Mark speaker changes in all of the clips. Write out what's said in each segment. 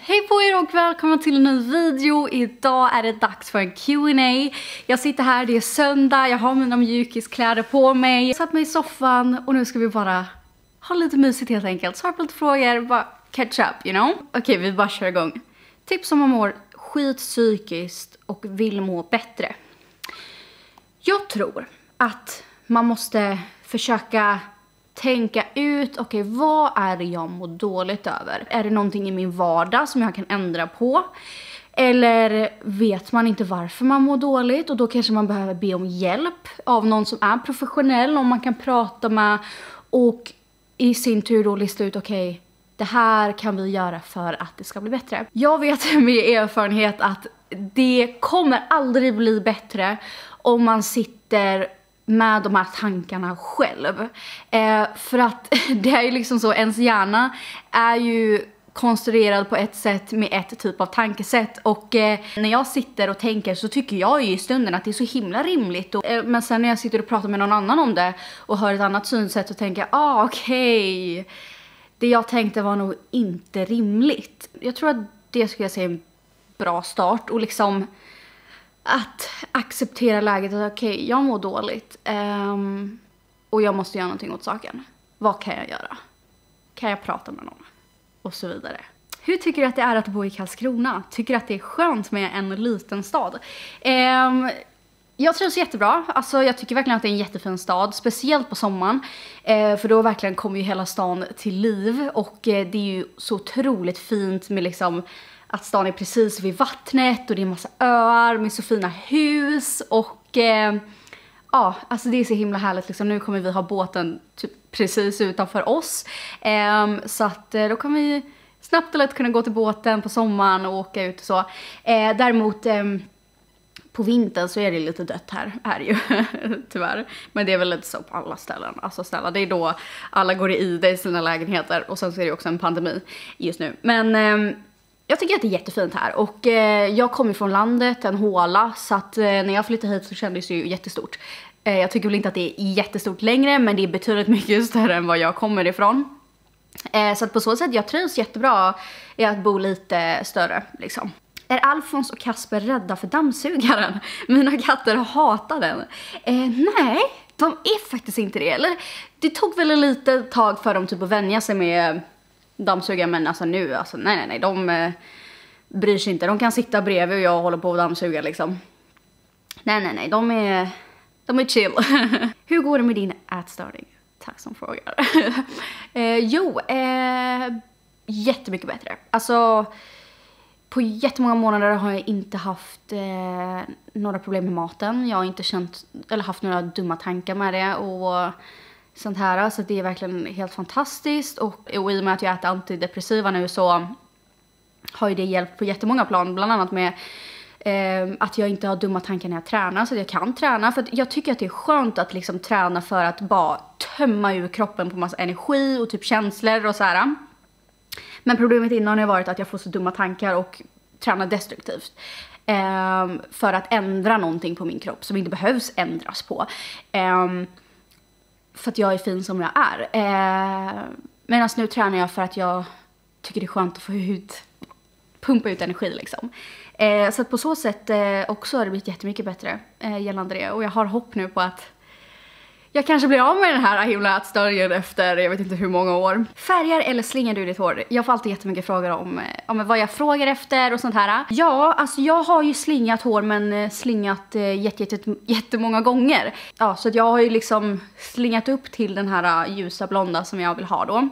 Speaker 1: Hej på er och välkomna till en ny video. Idag är det dags för en Q&A. Jag sitter här, det är söndag, jag har mina mjukiskläder på mig. Jag satt mig i soffan och nu ska vi bara ha lite mysigt helt enkelt. Svara på lite frågor, bara catch up, you know? Okej, vi bara kör igång. Tips om man mår skit psykiskt och vill må bättre. Jag tror att man måste försöka tänka ut, okej, vad är det jag mår dåligt över? Är det någonting i min vardag som jag kan ändra på? Eller vet man inte varför man mår dåligt? Och då kanske man behöver be om hjälp av någon som är professionell, om man kan prata med. Och i sin tur då lista ut, okej, det här kan vi göra för att det ska bli bättre. Jag vet med erfarenhet att det kommer aldrig bli bättre om man sitter med de här tankarna själv. För att det är ju liksom så, ens hjärna är ju konstruerad på ett sätt med ett typ av tankesätt. Och när jag sitter och tänker så tycker jag ju i stunden att det är så himla rimligt. Men sen när jag sitter och pratar med någon annan om det och hör ett annat synsätt och tänker, okej, det jag tänkte var nog inte rimligt. Jag tror att det skulle jag säga är en bra start. Och liksom att acceptera läget att okej, jag mår dåligt och jag måste göra någonting åt saken. Vad kan jag göra? Kan jag prata med någon? Och så vidare. Hur tycker du att det är att bo i Karlskrona? Tycker du att det är skönt med en liten stad? Jag trivs jättebra. Alltså jag tycker verkligen att det är en jättefin stad. Speciellt på sommaren. För då verkligen kommer ju hela stan till liv. Och det är ju så otroligt fint med liksom att stan är precis vid vattnet och det är en massa öar med så fina hus och ja, alltså det är så himla härligt liksom. Nu kommer vi ha båten typ precis utanför oss. Så att då kommer vi snabbt och lätt kunna gå till båten på sommaren och åka ut och så. Däremot på vintern så är det lite dött här, är det ju tyvärr. Men det är väl lite så på alla ställen. Alltså snälla, det är då alla går i det i sina lägenheter och sen så är det också en pandemi just nu. Men jag tycker att det är jättefint här och jag kommer från landet, en håla, så att när jag flyttade hit så kändes det ju jättestort. Jag tycker väl inte att det är jättestort längre, men det är betydligt mycket större än vad jag kommer ifrån. Så att på så sätt, jag trivs jättebra i att bo lite större liksom. Är Alfons och Kasper rädda för dammsugaren? Mina katter hatar den. Nej, de är faktiskt inte det. Eller det tog väl en liten tag för dem typ att vänja sig med dammsuga, men alltså nu, alltså nej, de bryr sig inte. De kan sitta bredvid och jag håller på att dammsuga liksom. Nej, de är chill. Hur går det med din ätstörning? Tack som frågar. Jättemycket bättre. Alltså på jättemånga månader har jag inte haft några problem med maten. Jag har inte känt eller haft några dumma tankar med det och sånt här, så det är verkligen helt fantastiskt. Och i och med att jag äter antidepressiva nu så har ju det hjälpt på jättemånga plan. Bland annat med att jag inte har dumma tankar när jag tränar, så att jag kan träna. För att jag tycker att det är skönt att liksom träna för att bara tömma ur kroppen på massa energi och typ känslor och så här. Men problemet innan har varit att jag får så dumma tankar och tränar destruktivt. För att ändra någonting på min kropp som inte behövs ändras på. För att jag är fin som jag är. Medan nu tränar jag för att jag tycker det är skönt att få pumpa ut energi liksom. Så att på så sätt också har det blivit jättemycket bättre gällande det. Och jag har hopp nu på att jag kanske blir av med den här himla ätstörningen efter jag vet inte hur många år. Färgar eller slingar du ditt hår? Jag får alltid jättemycket frågor om vad jag frågar efter och sånt här. Ja, alltså jag har ju slingat hår, men slingat jättemånga gånger. Ja, så att jag har ju liksom slingat upp till den här ljusa blonda som jag vill ha då.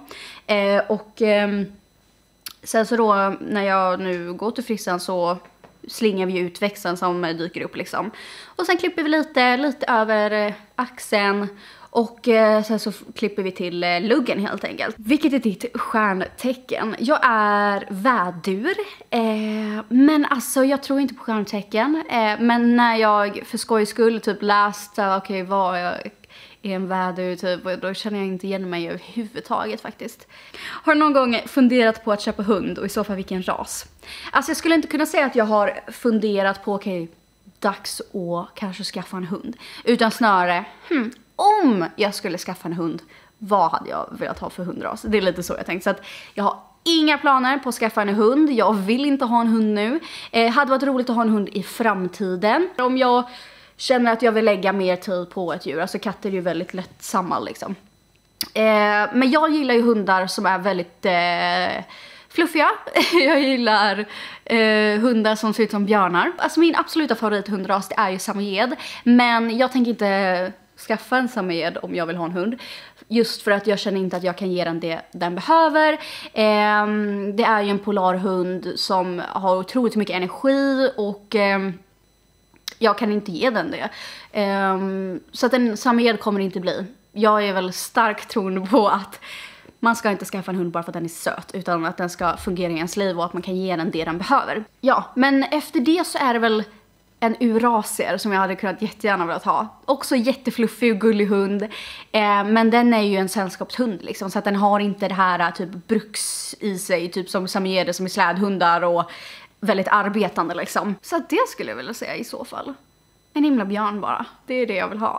Speaker 1: Sen så då när jag nu går till frissan så slingar vi ut växeln som dyker upp liksom. Och sen klipper vi lite över axeln. Och sen så klipper vi till luggen helt enkelt. Vilket är ditt stjärntecken? Jag är vädur. Men alltså jag tror inte på stjärntecken. Men när jag för skojs skull typ läst okej, vad jag är en vädur typ, då känner jag inte igen mig överhuvudtaget faktiskt. Har du någon gång funderat på att köpa hund, och i så fall vilken ras? Alltså jag skulle inte kunna säga att jag har funderat på okej, dags att kanske skaffa en hund. Utan snarare, om jag skulle skaffa en hund, vad hade jag velat ha för hundras? Det är lite så jag tänkt. Så att jag har inga planer på att skaffa en hund. Jag vill inte ha en hund nu. Hade varit roligt att ha en hund i framtiden. Om jag känner att jag vill lägga mer tid på ett djur. Alltså katter är ju väldigt lättsamma liksom. Men jag gillar ju hundar som är väldigt fluffiga. Jag gillar hundar som ser ut som björnar. Alltså min absoluta favorithundras det är ju samoyed. Men jag tänker inte skaffa en samoyed om jag vill ha en hund. Just för att jag känner inte att jag kan ge den det den behöver. Det är ju en polarhund som har otroligt mycket energi och jag kan inte ge den det. Så att en samoyed kommer inte bli. Jag är väl starkt troende på att man ska inte skaffa en hund bara för att den är söt, utan att den ska fungera i ens liv och att man kan ge den det den behöver. Ja, men efter det så är det väl en urasier som jag hade kunnat jättegärna vilja ha. Också jättefluffig och gullig hund. Men den är ju en sällskapshund liksom, så att den har inte det här typ bruks i sig, typ som samoyeder som är slädhundar och väldigt arbetande liksom. Så att det skulle jag vilja säga i så fall. En himla björn bara. Det är det jag vill ha.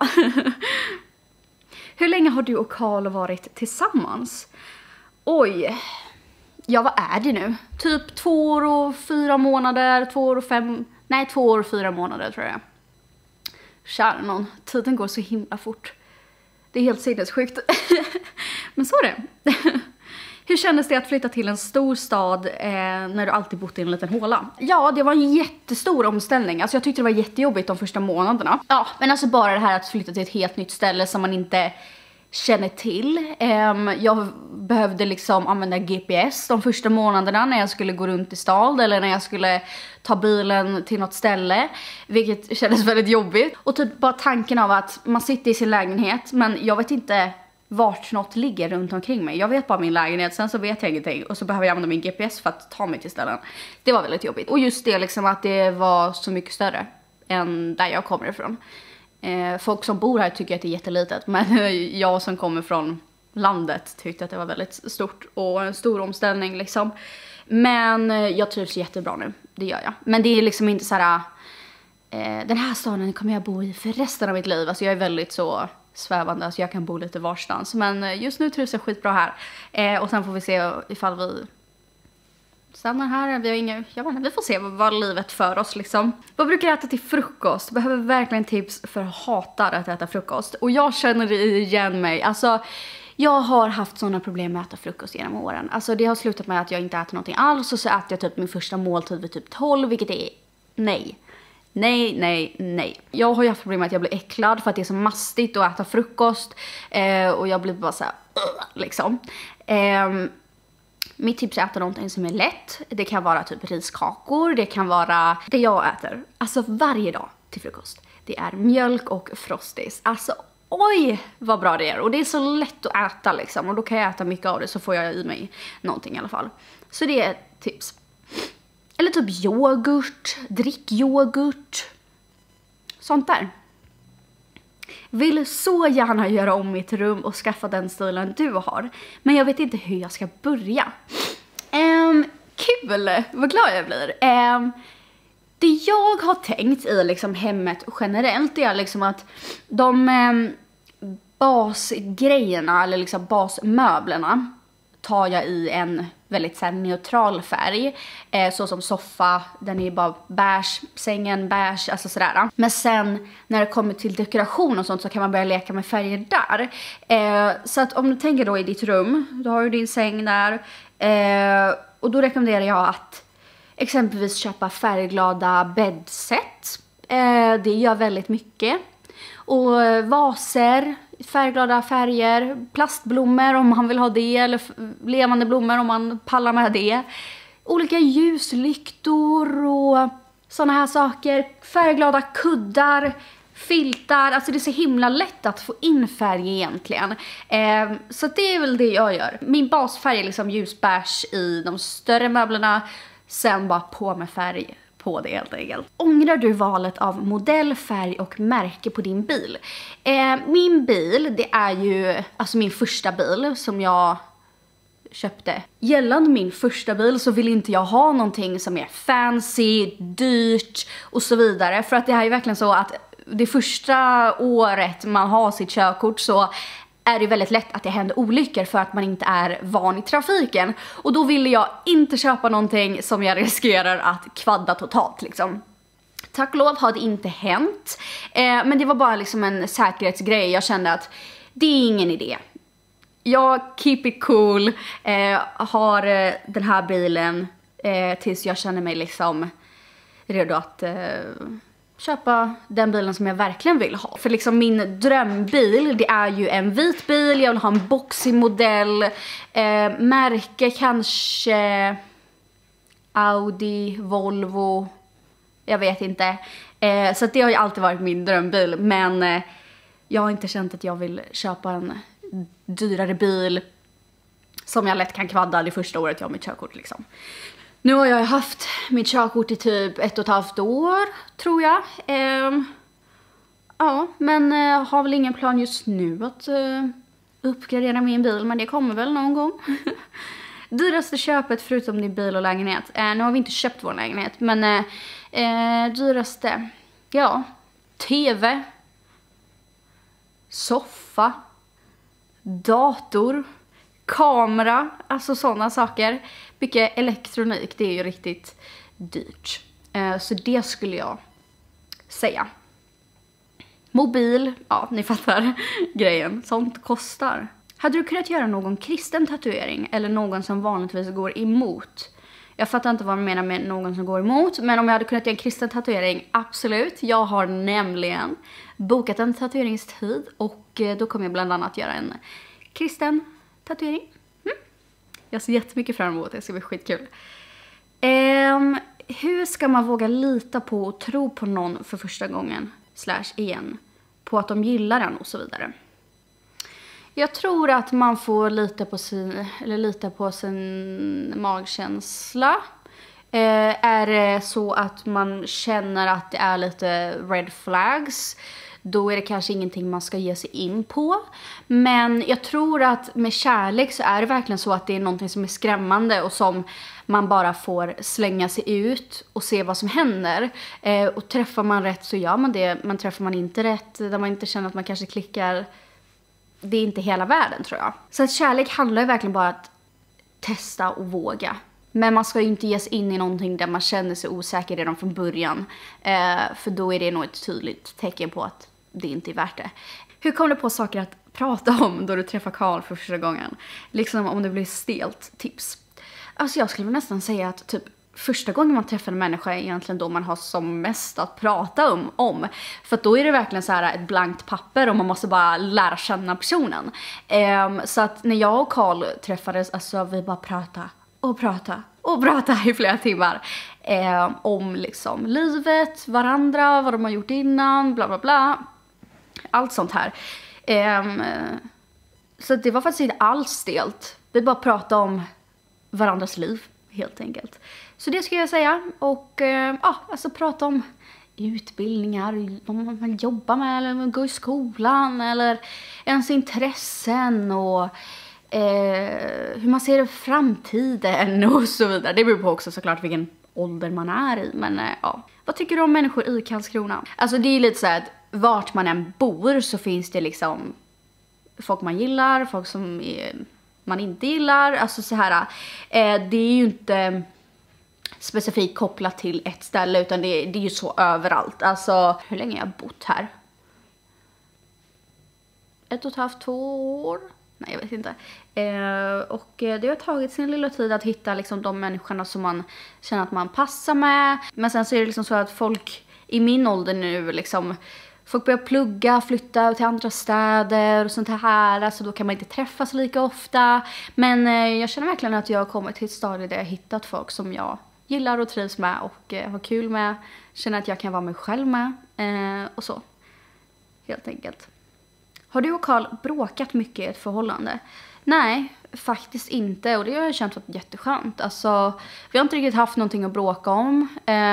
Speaker 1: Hur länge har du och Carl varit tillsammans? Oj. Ja, vad är det nu? Typ 2 år och 4 månader, 2 år och 5... Nej, 2 år och 4 månader tror jag. Kära någon, tiden går så himla fort. Det är helt sinnessjukt. Men så är det. Hur kändes det att flytta till en stor stad när du alltid bott i en liten håla? Ja, det var en jättestor omställning. Alltså jag tyckte det var jättejobbigt de första månaderna. Ja, men alltså bara det här att flytta till ett helt nytt ställe som man inte känner till. Jag behövde liksom använda GPS de första månaderna när jag skulle gå runt i stad eller när jag skulle ta bilen till något ställe, vilket kändes väldigt jobbigt. Och typ bara tanken av att man sitter i sin lägenhet, men jag vet inte vart något ligger runt omkring mig. Jag vet bara min lägenhet, sen så vet jag ingenting och så behöver jag använda min GPS för att ta mig till ställen. Det var väldigt jobbigt. Och just det liksom att det var så mycket större än där jag kommer ifrån. Folk som bor här tycker att det är jättelitet, men jag som kommer från landet tyckte att det var väldigt stort och en stor omställning liksom. Men jag trivs jättebra nu, det gör jag. Men det är liksom inte så här, den här staden kommer jag bo i för resten av mitt liv. Alltså jag är väldigt så svävande, alltså jag kan bo lite varstans. Men just nu trivs jag skitbra här. Och sen får vi se ifall vi stannar här. Vi har inga, jag vet inte, vi får se vad livet för oss liksom. Vad brukar jag äta till frukost? Behöver verkligen tips för hatar att äta frukost. Och jag känner igen mig. Alltså jag har haft sådana problem med att äta frukost genom åren. Alltså det har slutat med att jag inte äter någonting alls. Och så äter jag typ min första måltid vid typ 12, vilket är nej. Nej. Jag har ju haft problem med att jag blir äcklad för att det är så mastigt att äta frukost. Och jag blir bara så här, liksom. Mitt tips är att äta någonting som är lätt. Det kan vara typ riskakor. Det kan vara det jag äter. Alltså varje dag till frukost. Det är mjölk och frostis. Alltså oj vad bra det är. Och det är så lätt att äta liksom. Och då kan jag äta mycket av det så får jag i mig någonting i alla fall. Så det är ett tips. Eller typ yoghurt. Drick yoghurt. Sånt där. Vill så gärna göra om mitt rum och skaffa den stilen du har. Men jag vet inte hur jag ska börja. Kul! Vad glad jag blir. Det jag har tänkt i liksom hemmet generellt är liksom att de basgrejerna eller liksom basmöblerna tar jag i en väldigt så här neutral färg. Så som soffa, den är bara beige, sängen beige, alltså sådär. Men sen när det kommer till dekoration och sånt så kan man börja leka med färger där. Så att om du tänker då i ditt rum, då har du din säng där. Och då rekommenderar jag att exempelvis köpa färgglada bäddset. Det gör väldigt mycket. Och vaser, färgglada färger, plastblommor om man vill ha det, eller levande blommor om man pallar med det. Olika ljuslyktor och såna här saker. Färgglada kuddar, filtar, alltså det är så himla lätt att få in färg egentligen. Så det är väl det jag gör. Min basfärg är liksom ljusbärs i de större möblerna, sen bara på med färg på det helt enkelt. Ångrar du valet av modell, färg och märke på din bil? Min bil, det är ju alltså min första bil som jag köpte. Gällande min första bil så vill inte jag ha någonting som är fancy, dyrt och så vidare. För att det här är verkligen så att det första året man har sitt körkort så är det väldigt lätt att det händer olyckor för att man inte är van i trafiken. Och då ville jag inte köpa någonting som jag riskerar att kvadda totalt liksom. Tack och lov har det inte hänt. Men det var bara liksom en säkerhetsgrej. Jag kände att det är ingen idé. Jag keep it cool. Har den här bilen tills jag känner mig liksom redo att köpa den bilen som jag verkligen vill ha. För liksom min drömbil, det är ju en vit bil. Jag vill ha en boxig modell. Märke kanske Audi, Volvo. Jag vet inte. Så att det har ju alltid varit min drömbil. Men jag har inte känt att jag vill köpa en dyrare bil som jag lätt kan kvadda det första året jag har mitt körkort liksom. Nu har jag haft mitt körkort i typ 1,5 år, tror jag. Ja, men har väl ingen plan just nu att uppgradera min bil, men det kommer väl någon gång. Dyraste köpet förutom din bil och lägenhet. Nu har vi inte köpt vår lägenhet, men dyraste, ja, TV, soffa, dator, kamera, alltså sådana saker. Mycket elektronik, det är ju riktigt dyrt. Så det skulle jag säga. Mobil, ja ni fattar grejen, sånt kostar. Hade du kunnat göra någon kristen tatuering eller någon som vanligtvis går emot? Jag fattar inte vad man menar med någon som går emot, men om jag hade kunnat göra en kristen tatuering, absolut. Jag har nämligen bokat en tatueringstid och då kommer jag bland annat göra en kristen tatuering. Jag ser jättemycket fram emot det, det ska bli skitkul. Hur ska man våga lita på och tro på någon för första gången / igen? På att de gillar en och så vidare. Jag tror att man får lita på sin magkänsla. Är det så att man känner att det är lite red flags, då är det kanske ingenting man ska ge sig in på. Men jag tror att med kärlek så är det verkligen så att det är någonting som är skrämmande och som man bara får slänga sig ut och se vad som händer. Och träffar man rätt så gör man det, men träffar man inte rätt, där man inte känner att man kanske klickar, det är inte hela världen tror jag. Så att kärlek handlar ju verkligen bara att testa och våga. Men man ska ju inte ge sig in i någonting där man känner sig osäker redan från början. För då är det nog ett tydligt tecken på att det inte är värt det. Hur kom du på saker att prata om då du träffar Karl för första gången? Liksom om det blir stelt tips. Alltså jag skulle nästan säga att typ första gången man träffar en människa är egentligen då man har som mest att prata om. För att då är det verkligen så här ett blankt papper och man måste bara lära känna personen. Så att när jag och Karl träffades, alltså vi bara prata i flera timmar om liksom livet, varandra, vad de har gjort innan, bla bla bla. Allt sånt här. Så det var faktiskt inte alls stelt. Vi bara pratade om varandras liv, helt enkelt. Så det ska jag säga. Och alltså prata om utbildningar, vad man jobbar med, eller man går i skolan, eller ens intressen och hur man ser framtiden och så vidare. Det beror på också såklart vilken ålder man är i, men ja. Vad tycker du om människor i Karlskrona? Alltså det är lite så att vart man än bor så finns det liksom folk man gillar, folk som man inte gillar, alltså så här. Det är ju inte specifikt kopplat till ett ställe, utan det är ju så överallt. Alltså hur länge har jag bott här? 1,5-2 år? Nej, jag vet inte. Och det har tagit sin lilla tid att hitta liksom de människorna som man känner att man passar med. Men sen så är det liksom så att folk i min ålder nu liksom, folk börjar plugga, flytta till andra städer och sånt här. Alltså då kan man inte träffas lika ofta. Men jag känner verkligen att jag har kommit till ett stadie där jag har hittat folk som jag gillar och trivs med och har kul med. Känner att jag kan vara mig själv med. Och så. Helt enkelt. Har du och Karl bråkat mycket i ett förhållande? Nej, faktiskt inte. Och det har jag känt varit jätteskönt. Alltså, vi har inte riktigt haft någonting att bråka om.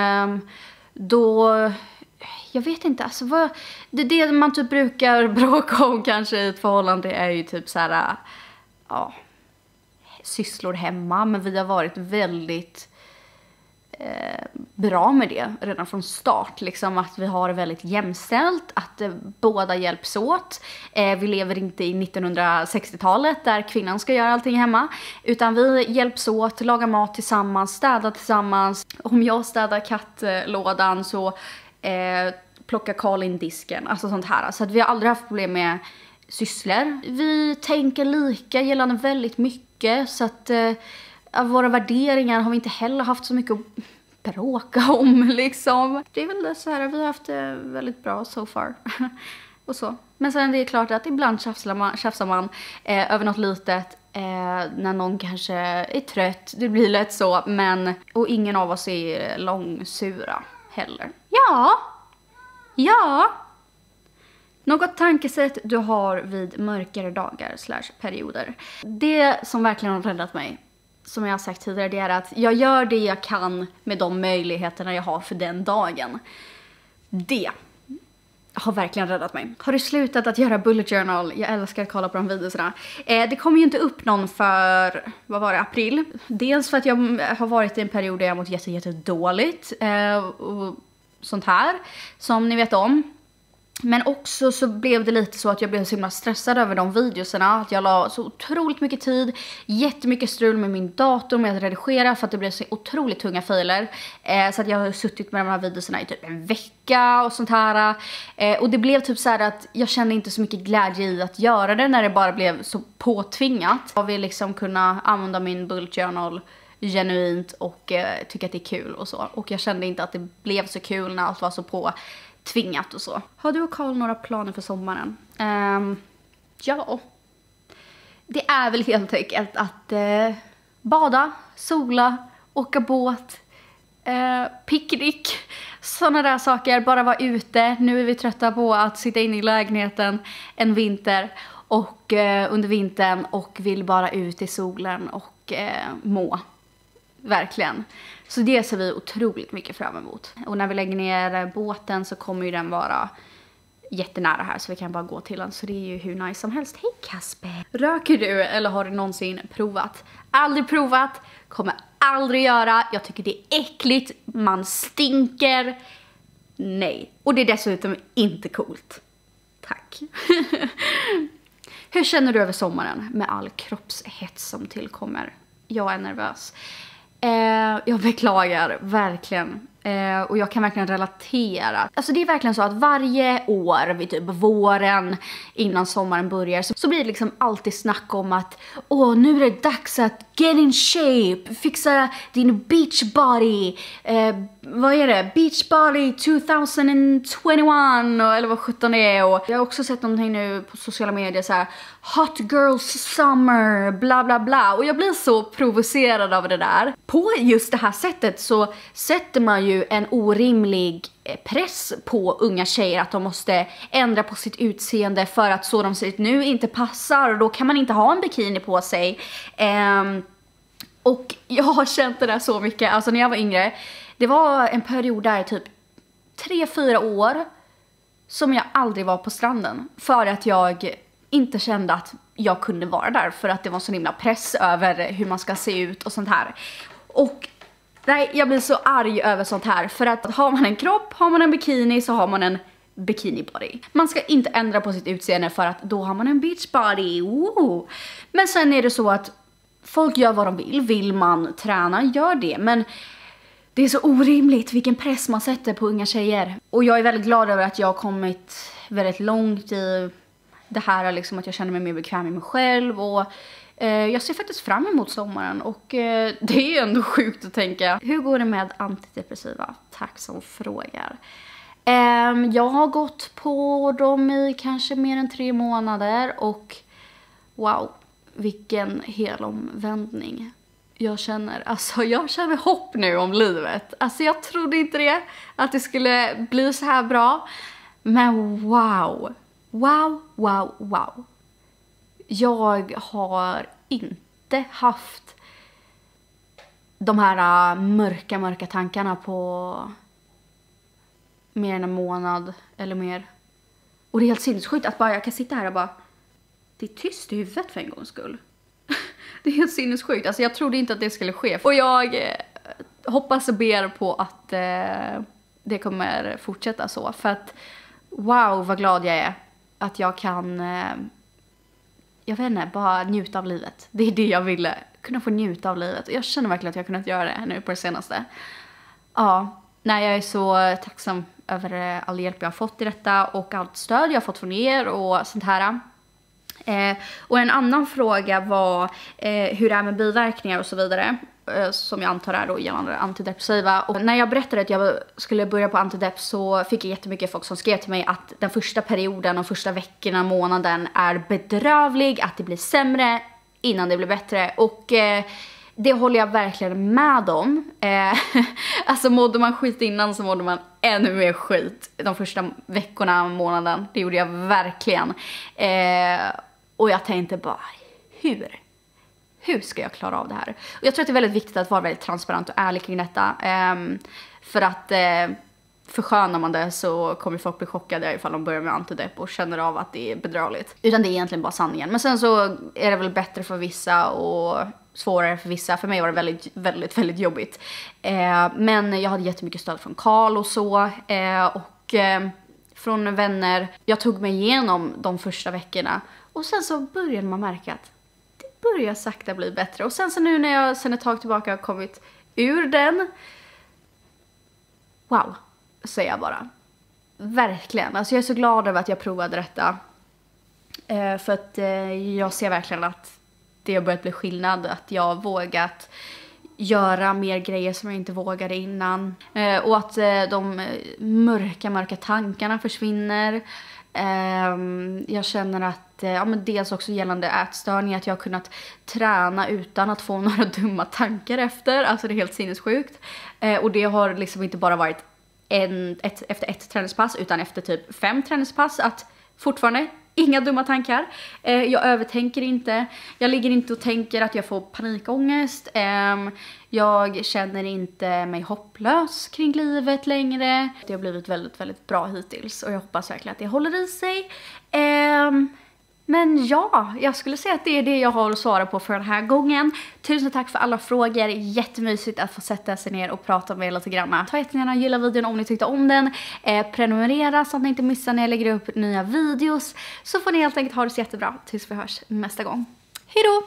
Speaker 1: Jag vet inte, alltså det man typ brukar bråka om kanske i ett förhållande är ju typ så här, ja, sysslor hemma. Men vi har varit väldigt bra med det redan från start. Liksom att vi har det väldigt jämställt, att båda hjälps åt. Vi lever inte i 1960-talet där kvinnan ska göra allting hemma. Utan vi hjälps åt, lagar mat tillsammans, städar tillsammans. Om jag städar kattlådan så plockar Karl in disken. Alltså sånt här. Så att vi har aldrig haft problem med sysslor. Vi tänker lika gällande väldigt mycket. Så att våra värderingar har vi inte heller haft så mycket att bråka om liksom. Det är väl så här, vi har haft det väldigt bra so far. Och så. Men sen det är klart att ibland tjafsar man över något litet. När någon kanske är trött. Det blir lätt så. Men, och ingen av oss är långsura heller. Ja. Något tankesätt du har vid mörkare dagar / perioder. Det som verkligen har räddat mig, som jag har sagt tidigare, det är att jag gör det jag kan med de möjligheterna jag har för den dagen. Det har verkligen räddat mig. Har du slutat att göra bullet journal? Jag älskar att kolla på de videorna. Det kommer ju inte upp någon för, vad var det, april. Dels för att jag har varit i en period där jag har mått jättedåligt. Och sånt här, som ni vet om. Men också så blev det lite så att jag blev så himla stressad över de videorna. Att jag la så otroligt mycket tid. Jättemycket strul med min dator med att redigera. För att det blev så otroligt tunga filer. Så att jag har suttit med de här videorna i typ en vecka och sånt här. Och det blev typ så här att jag kände inte så mycket glädje i att göra det. När det bara blev så påtvingat. Jag vill liksom kunna använda min bullet journal genuint och tycka att det är kul och så. Och jag kände inte att det blev så kul när allt var så påtvingat och så. Har du och Karl några planer för sommaren? Ja. Det är väl helt enkelt att bada, sola, åka båt, picknick, sådana där saker. Bara vara ute. Nu är vi trötta på att sitta inne i lägenheten en vinter och under vintern och vill bara ut i solen och må. Verkligen. Så det ser vi otroligt mycket fram emot. Och när vi lägger ner båten så kommer ju den vara jättenära här. Så vi kan bara gå till den. Så det är ju hur nice som helst. Hej Kasper! Röker du eller har du någonsin provat? Aldrig provat. Kommer aldrig göra. Jag tycker det är äckligt. Man stinker. Nej. Och det är dessutom inte coolt. Tack. Hur känner du över sommaren med all kroppshets som tillkommer? Jag är nervös. Jag beklagar, verkligen. Och jag kan verkligen relatera. Alltså det är verkligen så att varje år vid typ våren innan sommaren börjar så blir det liksom alltid snack om att nu är det dags att get in shape, fixa din beach body. Vad är det? Beach body 2021 eller vad 17 är. Och jag har också sett någonting nu på sociala medier så här: hot girls summer, bla bla bla. Och jag blir så provocerad av det där. På just det här sättet så sätter man ju en orimlig press på unga tjejer att de måste ändra på sitt utseende för att så de ser ut nu inte passar. Och då kan man inte ha en bikini på sig. Och jag har känt det där så mycket. Alltså när jag var yngre, det var en period där typ 3-4 år som jag aldrig var på stranden. För att jag inte kände att jag kunde vara där. För att det var så himla press över hur man ska se ut och sånt här. Och nej, jag blir så arg över sånt här. För att har man en kropp, har man en bikini, så har man en bikini body. Man ska inte ändra på sitt utseende för att då har man en beach body. Woo! Men sen är det så att folk gör vad de vill. Vill man träna, gör det. Men det är så orimligt vilken press man sätter på unga tjejer. Och jag är väldigt glad över att jag har kommit väldigt långt i det här. Liksom att jag känner mig mer bekväm med mig själv. Och jag ser faktiskt fram emot sommaren. Och det är ju ändå sjukt att tänka. Hur går det med antidepressiva? Tack som frågar. Jag har gått på dem i kanske mer än 3 månader. Och wow, vilken helomvändning. Jag känner hopp nu om livet. Alltså jag trodde inte det. Att det skulle bli så här bra. Men wow. Wow. Jag har inte haft de här mörka tankarna på mer än en månad eller mer. Och det är helt sinnessjukt att bara jag kan sitta här och bara, det är tyst i huvudet för en gångs skull. Det är helt sinnessjukt. Alltså jag trodde inte att det skulle ske. Och jag hoppas och ber på att det kommer fortsätta så. För att wow vad glad jag är att jag kan, jag vet inte, bara njuta av livet. Det är det jag ville, kunna få njuta av livet. Och jag känner verkligen att jag har kunnat göra det nu på det senaste. Ja, nej, jag är så tacksam över all hjälp jag har fått i detta och allt stöd jag har fått från er och sånt här. Och en annan fråga var hur det är med biverkningar och så vidare, som jag antar är då gällande antidepressiva. Och när jag berättade att jag skulle börja på antidepp så fick jag jättemycket folk som skrev till mig att den första perioden, de första veckorna, månaden är bedrövlig, att det blir sämre innan det blir bättre. Och det håller jag verkligen med om. Alltså mådde man skit innan så mådde man ännu mer skit de första veckorna, månaden. Det gjorde jag verkligen. Och jag tänkte bara, hur ska jag klara av det här? Och jag tror att det är väldigt viktigt att vara väldigt transparent och ärlig kring detta. För att förskönar man det så kommer folk bli chockade ifall de börjar med antidepp och känner av att det är bedrövligt. Utan det är egentligen bara sanningen. Men sen så är det väl bättre för vissa och svårare för vissa. För mig var det väldigt jobbigt. Men jag hade jättemycket stöd från Karl och så. Och från vänner. Jag tog mig igenom de första veckorna. Och sen så började man märka att det börjar sakta bli bättre. Och sen så nu när jag sen ett tag tillbaka har kommit ur den. Wow, säger jag bara. Verkligen. Alltså jag är så glad över att jag provade detta. För att jag ser verkligen att det har börjat bli skillnad. Att jag har vågat göra mer grejer som jag inte vågade innan. Och att de mörka tankarna försvinner. Jag känner att men dels också gällande ätstörning, att jag har kunnat träna utan att få några dumma tankar efter. Alltså det är helt sinnessjukt. Och det har liksom inte bara varit efter ett träningspass utan efter typ 5 träningspass, att fortfarande inga dumma tankar. Jag övertänker inte. Jag ligger inte och tänker att jag får panikångest. Jag känner inte mig hopplös kring livet längre. Det har blivit väldigt bra hittills och jag hoppas verkligen att det håller i sig. Men ja, jag skulle säga att det är det jag har att svara på för den här gången. Tusen tack för alla frågor. Jättemysigt att få sätta sig ner och prata med er lite grann. Ta jättegärna gilla videon om ni tyckte om den. Prenumerera så att ni inte missar när jag lägger upp nya videos. Så får ni helt enkelt ha det så jättebra tills vi hörs nästa gång. Hej då!